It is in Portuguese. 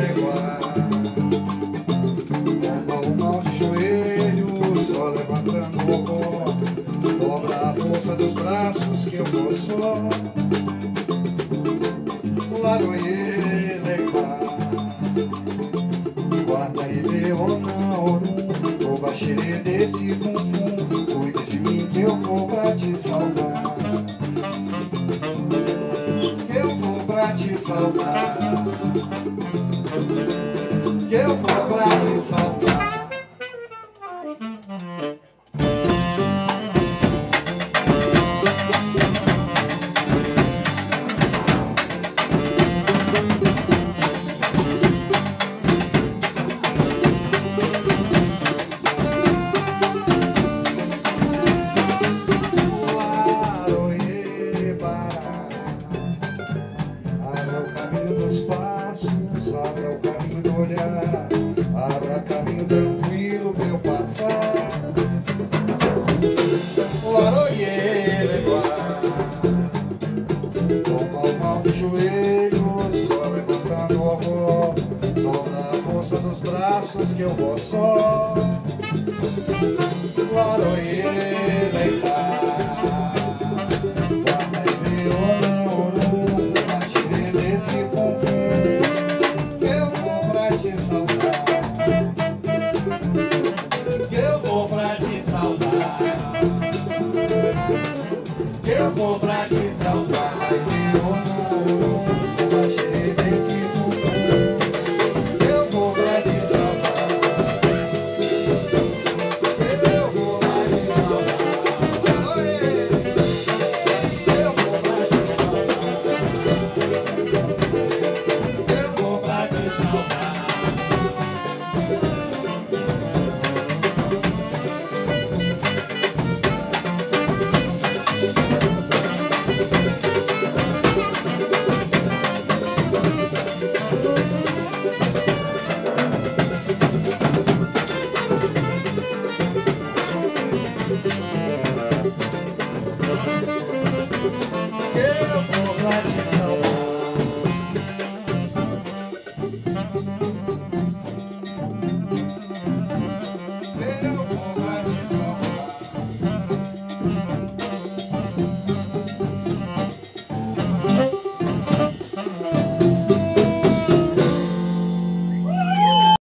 leguar. Normal de joelho, só levantando o pó. Dobra a força dos braços que eu vou só. Laroie leguar. Guarda e vê ou não, o baixerê desse funfum. Cuida de mim que eu vou pra te salvar. Que eu vou pra te salvar. Que eu vou pra te salvar. Abra o caminho do olhar, abra caminho tranquilo pra eu passar. Laroie leguar. Toma o mal de joelho, só levantando o avó. Dobra a força dos braços que eu vou só.